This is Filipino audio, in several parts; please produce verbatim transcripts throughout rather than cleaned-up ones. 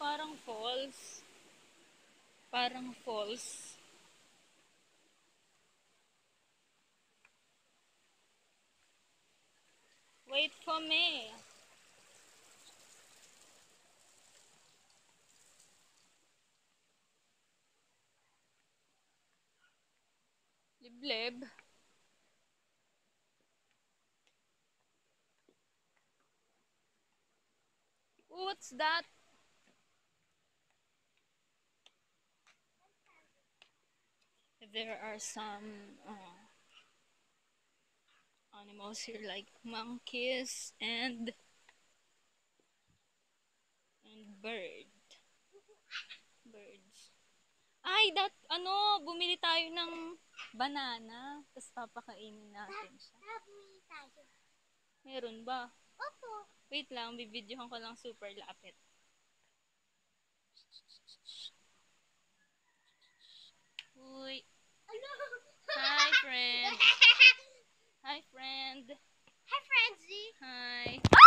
Parang falls. Parang falls. Wait for me. Liblib. What's that? There are some uh, animals here like monkeys and and bird. Birds. Ay, that, ano, bumili tayo ng banana, tapos papakainin natin siya. Bumili tayo. Meron ba? Opo. Wait lang, bibidyohan ko lang super lapit. Uy. Hi, friend. Hi, friend. Hi, Frenzy. Hi.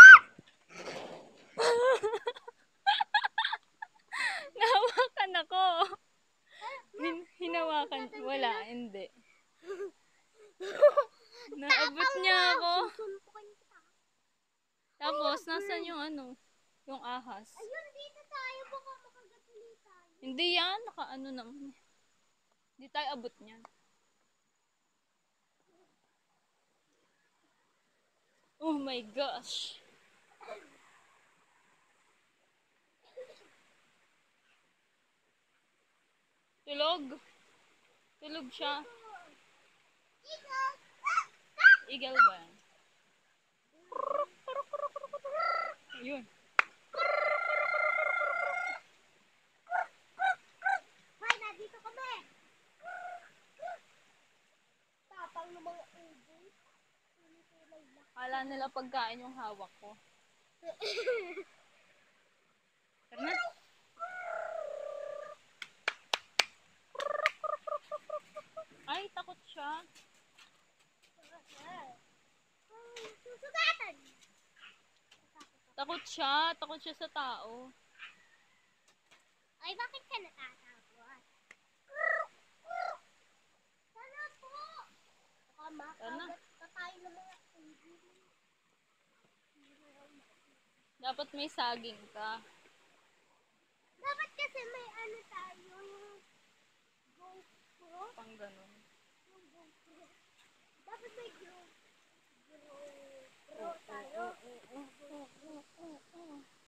Nahawakan ako. Hin hinawakan. Wala, hindi. Naabot niya ako. Susuntukin kita. Tapos, nasan yung ano? Yung ahas. Ayun, dito tayo. Baka makagatuli tayo. Hindi yan. Naka-ano naman. Hindi tayo abot niyan. Oh my gosh. Tulog. Tulog siya. Eagle ba? Ayun. Hoy, nandito kami. Tapang ng mga ugoy. Kala nila pagkain yung hawak ko. Tara na. Ay, takot siya. Susugatan. Takot siya. Takot siya sa tao. Ay, bakit ka natatakot? Sana po. Baka makagat pa tayo ng mga ugoy. Dapat may saging ka. Dapat kasi may ano tayo, yung GoPro. Pang ganun. Yung GoPro. Dapat may GoPro. GoPro tayo.